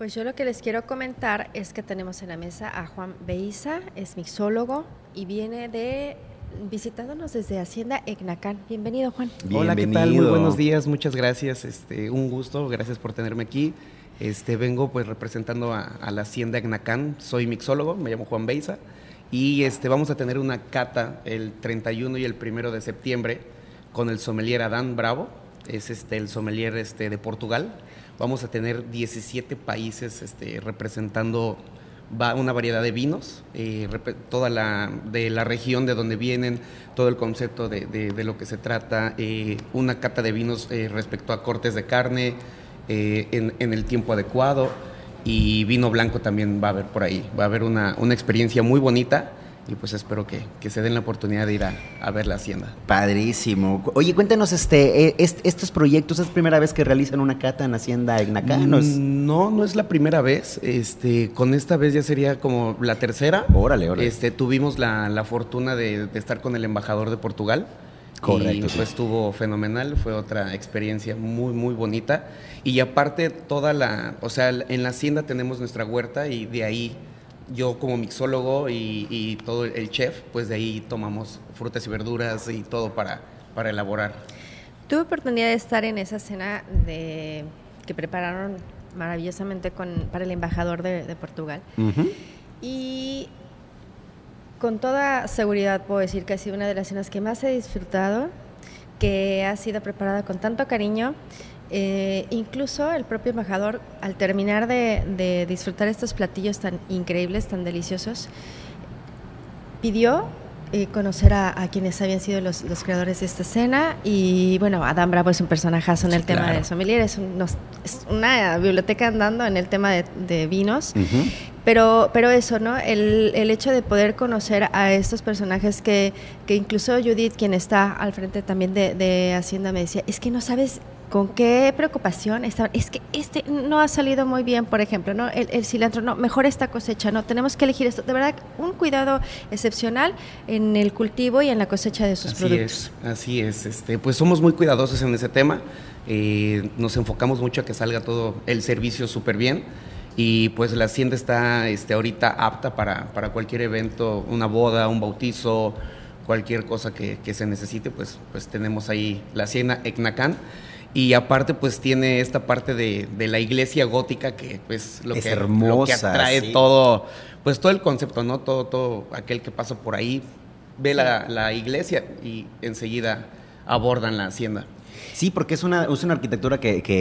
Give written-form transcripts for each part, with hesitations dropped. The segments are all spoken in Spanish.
Pues yo lo que les quiero comentar es que tenemos en la mesa a Juan Beiza, es mixólogo y viene visitándonos desde Hacienda Ecnacán. Bienvenido, Juan. Hola, ¿qué tal? Muy buenos días, muchas gracias, un gusto, gracias por tenerme aquí. Vengo pues representando a la Hacienda Ecnacán, soy mixólogo, me llamo Juan Beiza y vamos a tener una cata el 31 y el 1 de septiembre con el sommelier Adán Bravo, es el sommelier de Portugal. Vamos a tener 17 países representando una variedad de vinos, toda de la región de donde vienen, todo el concepto de lo que se trata, una cata de vinos respecto a cortes de carne en el tiempo adecuado, y vino blanco también va a haber por ahí. Va a haber una experiencia muy bonita y pues espero que se den la oportunidad de ir a ver la hacienda. Padrísimo. Oye, cuéntanos, estos proyectos, ¿es primera vez que realizan una cata en Hacienda Ecnacán? No es la primera vez. Con esta vez ya sería como la tercera. Órale. Tuvimos la fortuna de estar con el embajador de Portugal. Correcto. Y pues estuvo fenomenal, fue otra experiencia muy, muy bonita. Y aparte, en la hacienda tenemos nuestra huerta y de ahí yo como mixólogo y todo el chef, pues de ahí tomamos frutas y verduras y todo para elaborar. Tuve oportunidad de estar en esa cena que prepararon maravillosamente para el embajador de Portugal. Uh-huh. Y con toda seguridad puedo decir que ha sido una de las cenas que más he disfrutado, que ha sido preparada con tanto cariño. Incluso el propio embajador, al terminar de disfrutar estos platillos tan increíbles, tan deliciosos, pidió conocer a quienes habían sido los creadores de esta cena. Y bueno, Adán Bravo es un personajazo en el tema del sommelier, es una biblioteca andando en el tema de vinos. Uh-huh. Pero eso, ¿no? El hecho de poder conocer a estos personajes que incluso Judith, quien está al frente también de Hacienda, me decía, es que no sabes con qué preocupación estaban. Es que no ha salido muy bien, por ejemplo, ¿no? El cilantro, no, mejor esta cosecha, no, tenemos que elegir esto. De verdad, un cuidado excepcional en el cultivo y en la cosecha de sus productos. Así es. Pues somos muy cuidadosos en ese tema. Nos enfocamos mucho a que salga todo el servicio súper bien. Y pues la hacienda está ahorita apta para cualquier evento, una boda, un bautizo, cualquier cosa que se necesite, pues tenemos ahí la hacienda Ecnacán. Y aparte pues tiene esta parte de la iglesia gótica que pues lo que atrae, sí. todo el concepto, ¿no? Todo aquel que pasa por ahí ve sí. la iglesia y enseguida abordan la hacienda. Sí, porque es una arquitectura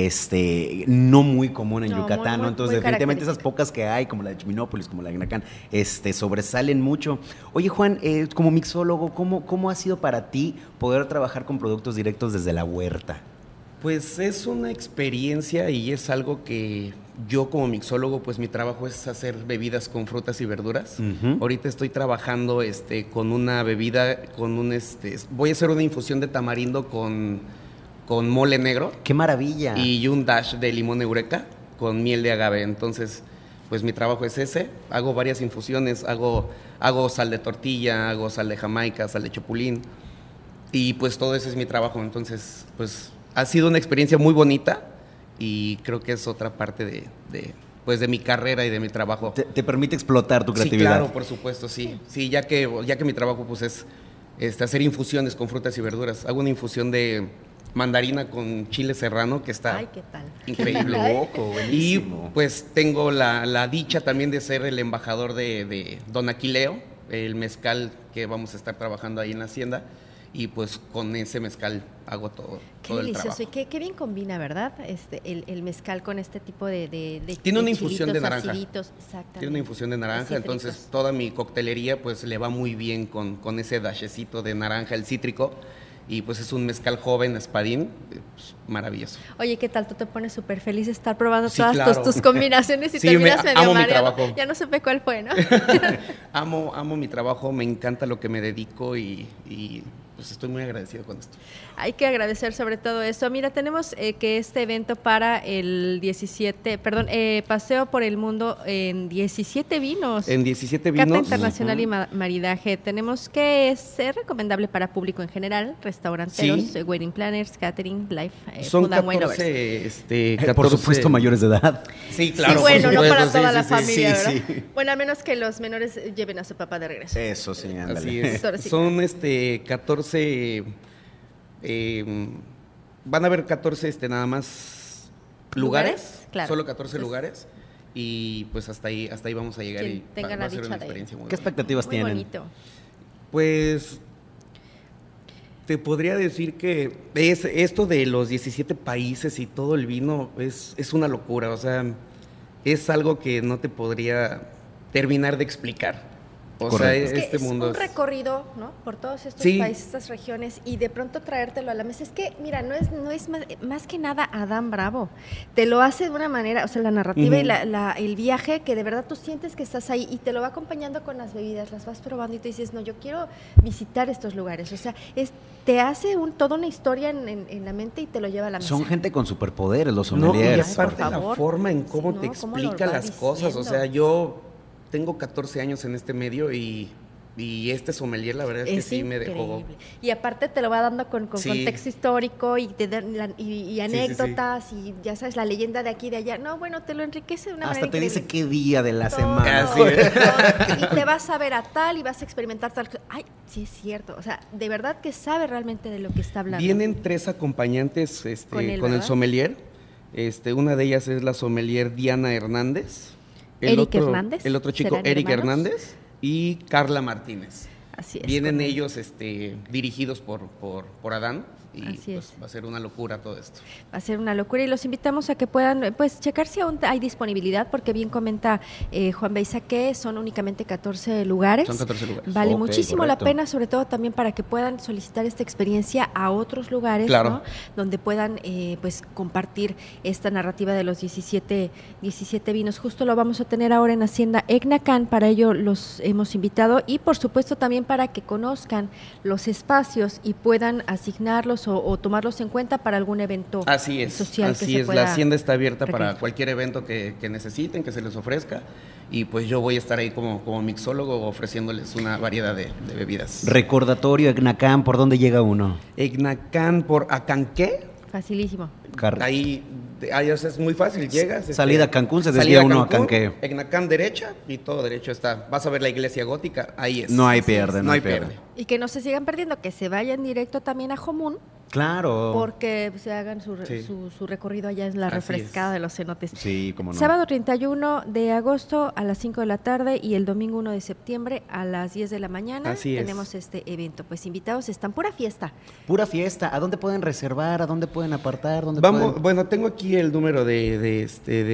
que no muy común en Yucatán, ¿no? Entonces, definitivamente esas pocas que hay, como la de Chiminópolis, como la de Ecnacán, sobresalen mucho. Oye, Juan, como mixólogo, ¿cómo ha sido para ti poder trabajar con productos directos desde la huerta? Pues es una experiencia y es algo que yo como mixólogo, pues mi trabajo es hacer bebidas con frutas y verduras. Uh-huh. Ahorita estoy trabajando con una bebida, voy a hacer una infusión de tamarindo con mole negro. ¡Qué maravilla! Y un dash de limón eureka con miel de agave. Entonces, pues mi trabajo es ese. Hago varias infusiones, hago sal de tortilla, hago sal de Jamaica, sal de chapulín. Y pues todo ese es mi trabajo. Entonces, pues ha sido una experiencia muy bonita y creo que es otra parte de mi carrera y de mi trabajo. ¿Te permite explotar tu creatividad? Sí, claro, por supuesto, sí. Sí, ya que mi trabajo pues es hacer infusiones con frutas y verduras. Hago una infusión de mandarina con chile serrano que está increíble. Loco, buenísimo. Y pues tengo la dicha también de ser el embajador de Don Aquileo, el mezcal que vamos a estar trabajando ahí en la hacienda. Y pues con ese mezcal hago todo el trabajo. Qué delicioso y qué bien combina, ¿verdad? El mezcal con este tipo de tiene una infusión de naranja. Exactamente. Tiene una infusión de naranja, entonces toda mi coctelería pues le va muy bien con ese dashecito de naranja, el cítrico. Y pues es un mezcal joven, espadín, pues, maravilloso. Oye, ¿qué tal? Tú te pones súper feliz de estar probando sí, todas claro. tus combinaciones y sí, terminas medio amo mareado. Mi trabajo. Ya no supe cuál fue, ¿no? amo mi trabajo, me encanta lo que me dedico y pues estoy muy agradecido con esto. Hay que agradecer sobre todo eso. Mira, tenemos que este evento para el 17, paseo por el mundo en 17 vinos. En 17 vinos. Cata internacional y maridaje. Tenemos que ser recomendable para público en general, restauranteros, wedding planners, catering, life, son food and wine 14, 14, por supuesto, mayores de edad. Sí, claro. Sí, bueno, no para toda la sí, familia, sí, ¿verdad? sí. Bueno, a menos que los menores lleven a su papá de regreso. Eso sí, ándale. Así es. Son 14, van a haber 14 nada más lugares, claro. Solo 14 lugares, y pues hasta ahí vamos a llegar, y va a ser una experiencia muy ¿Qué expectativas muy tienen? Bonito. Pues te podría decir que esto de los 17 países y todo el vino es una locura, o sea, es algo que no te podría terminar de explicar. O Correcto. sea, este mundo es un recorrido, ¿no? Por todos estos países, estas regiones, y de pronto traértelo a la mesa. Es que, mira, no es más que nada Adán Bravo. Te lo hace de una manera, o sea, la narrativa y el viaje, que de verdad tú sientes que estás ahí, y te lo va acompañando con las bebidas, las vas probando y te dices, no, yo quiero visitar estos lugares. O sea, te hace toda una historia en la mente y te lo lleva a la mesa. Son gente con superpoderes, los sommeliers. No, y aparte la forma en cómo te explica las cosas, o sea, yo tengo 14 años en este medio y este sommelier, la verdad es que sí me dejó. Y aparte te lo va dando con contexto histórico y te dan y anécdotas y ya sabes, la leyenda de aquí y de allá. No, bueno, te lo enriquece de una manera increíble. Hasta te dice qué día de la semana. Y te vas a ver a tal y vas a experimentar tal. Ay, sí es cierto. O sea, de verdad que sabe realmente de lo que está hablando. Vienen 3 acompañantes con el sommelier. Una de ellas es la sommelier Diana Hernández. El otro chico, Eric Hernández, y Carla Martínez. Así es. Vienen ellos dirigidos por Adán, y pues va a ser una locura todo esto. Va a ser una locura, y los invitamos a que puedan pues checar si aún hay disponibilidad, porque bien comenta Juan Beiza que son únicamente 14 lugares. Son 14 lugares. Vale muchísimo la pena, sobre todo también para que puedan solicitar esta experiencia a otros lugares, claro, ¿no? Donde puedan pues compartir esta narrativa de los 17 vinos. Justo lo vamos a tener ahora en Hacienda Egnacán, para ello los hemos invitado, y por supuesto también para que conozcan los espacios y puedan asignarlos o tomarlos en cuenta para algún evento social. Así es, la Hacienda está abierta para cualquier evento que necesiten, que se les ofrezca, y pues yo voy a estar ahí como mixólogo ofreciéndoles una variedad de bebidas. Recordatorio, Egnacán, ¿por dónde llega uno? Egnacán por Acanqué. Facilísimo. Ahí es muy fácil, llegas. Salida a Cancún, se desvía uno a Acanqué. Egnacán derecha, y todo derecho está. Vas a ver la iglesia gótica, ahí es. No hay pierde, no hay pierde. Y que no se sigan perdiendo, que se vayan directo también a Jomún. Claro. Porque se hagan su recorrido allá en la refrescada de los cenotes. Sí, cómo no. Sábado 31 de agosto a las 5 de la tarde y el domingo 1 de septiembre a las 10 de la mañana. Tenemos este evento. Pues invitados están, pura fiesta. Pura fiesta. ¿A dónde pueden reservar? ¿A dónde pueden apartar? Bueno, tengo aquí el número de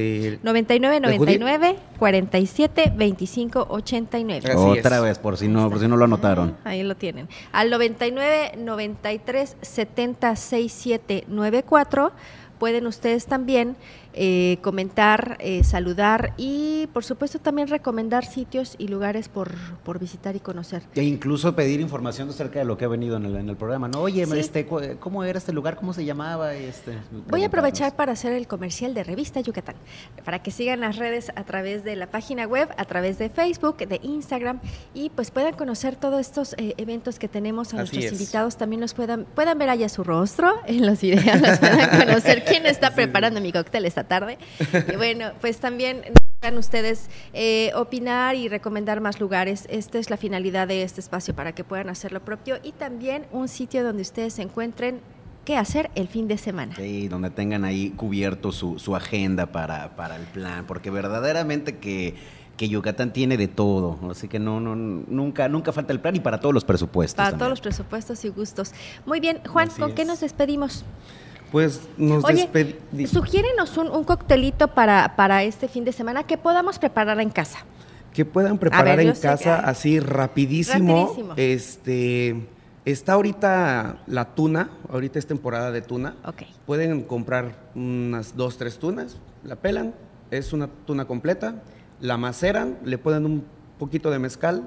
99 47 25 89. Otra vez, por si no lo anotaron. Ahí lo tienen. Al 99 93 70 6794 pueden ustedes también comentar, saludar y por supuesto también recomendar sitios y lugares por visitar y conocer. E incluso pedir información acerca de lo que ha venido en el programa, ¿no? Oye, ¿cómo era este lugar? ¿Cómo se llamaba? Voy a aprovechar para hacer el comercial de Revista Yucatán, para que sigan las redes a través de la página web, a través de Facebook, de Instagram, y pues puedan conocer todos estos eventos que tenemos a nuestros invitados. También los puedan ver allá su rostro en los videos, los puedan conocer quién está preparando mi cóctel esta tarde. Y bueno, pues también puedan ustedes opinar y recomendar más lugares. Esta es la finalidad de este espacio, para que puedan hacer lo propio, y también un sitio donde ustedes se encuentren qué hacer el fin de semana. Sí, donde tengan ahí cubierto su agenda para el plan, porque verdaderamente que Yucatán tiene de todo, así que nunca falta el plan, y para todos los presupuestos. Para todos los presupuestos y gustos. Muy bien, Juan, ¿con qué nos despedimos? Pues nos despedimos. Sugiérenos un coctelito para este fin de semana que podamos preparar en casa. Que puedan preparar en casa así rapidísimo. Está ahorita la tuna, ahorita es temporada de tuna. Okay. Pueden comprar unas 2, 3 tunas, la pelan, es una tuna completa, la maceran, le ponen un poquito de mezcal,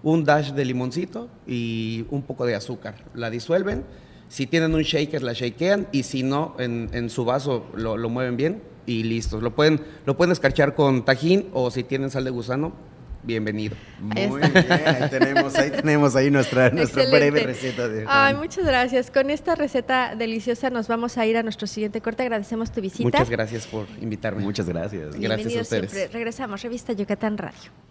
un dash de limoncito y un poco de azúcar. La disuelven. Si tienen un shaker, la shakean, y si no, en su vaso lo mueven bien y listo. Lo pueden escarchar con tajín, o si tienen sal de gusano, bienvenido. Muy bien, ahí tenemos nuestra breve receta. Ay, muchas gracias. Con esta receta deliciosa nos vamos a ir a nuestro siguiente corte. Agradecemos tu visita. Muchas gracias por invitarme. Muchas gracias. Gracias a ustedes. Siempre. Regresamos, Revista Yucatán Radio.